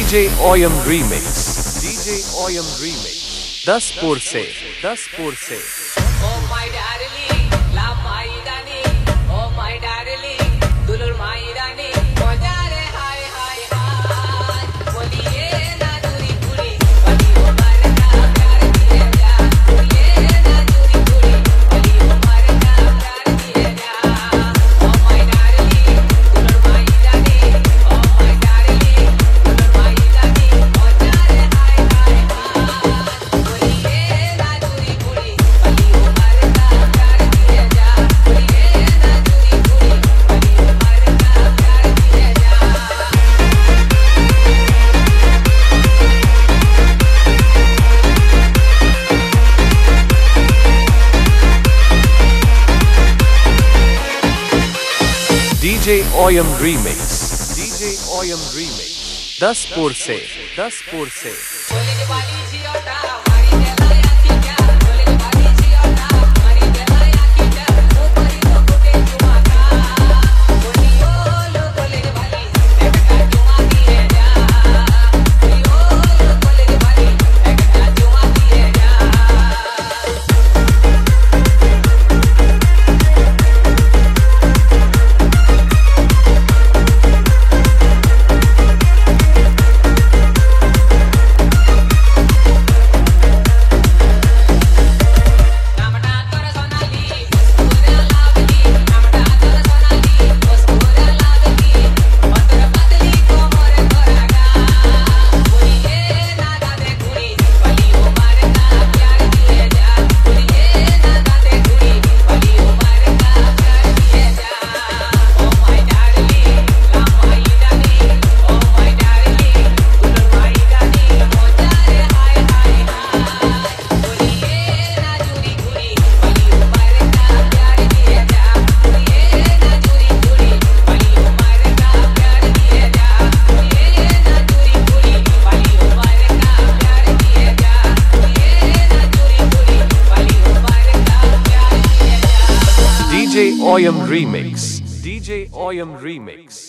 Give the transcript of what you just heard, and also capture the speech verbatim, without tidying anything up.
DJ ओयम remix, DJ ओयम remix, Daspur से, दसपुर से। Oh my darling, love my darling, oh my darling, dulur my darling, moja re hi hi hi, boliye na duri duri, bali umar ka प्यार दिए जा, boliye na duri duri, bali umar का प्यार दिए जा। Oh my darling, dulur my darling, oh my darling, dulur my darling, moja re hi hi hi, boliye na duri duri, bali umar का प्यार दिए जा, boliye na duri duri, bali umar का प्यार दिए जा। डीजे ओयम रीमिक्स, डीजे ओयम रीमिक्स, दसपुर से, दसपुर से। बोले वाली जियोटा हमारी जलाया की क्या, बोले वाली जियोटा हमारी जलाया की क्या, ऊपर तो कोटे जुमा का, बोलियो लो बोले वाली एक का जुमा दिए जा, बोलियो लो बोले वाली एक का जुमा दिए जा। नामटा तोर सोनाली मस्तूरा लावली, नामटा तोर सोनाली मस्तूरा लावली, मतर बदली कोमर तोरागा, बोलिए ना दादे कुड़ी, बली उमर का प्यार दिए जा, बोलिए ना दादे कुड़ी, बली उमर का प्यार दिए जा। Oh my darling, love my darling, oh my darling, dulur my darling, moja re hi hi hi, बोलिए ना जुरी जुरी, बली उमर का प्यार दिए जा, बोलिए ना जुरी जुरी, बली उमर का प्यार दिए जा, बोलिए ना जुरी जुरी, बली उमर का प्यार दिए जा, बोलिए ना जुरी जुरी, बली उमर का प्यार दिए जा। डीजे ओयम रीमिक्स, डीजे ओयम रीमिक्स।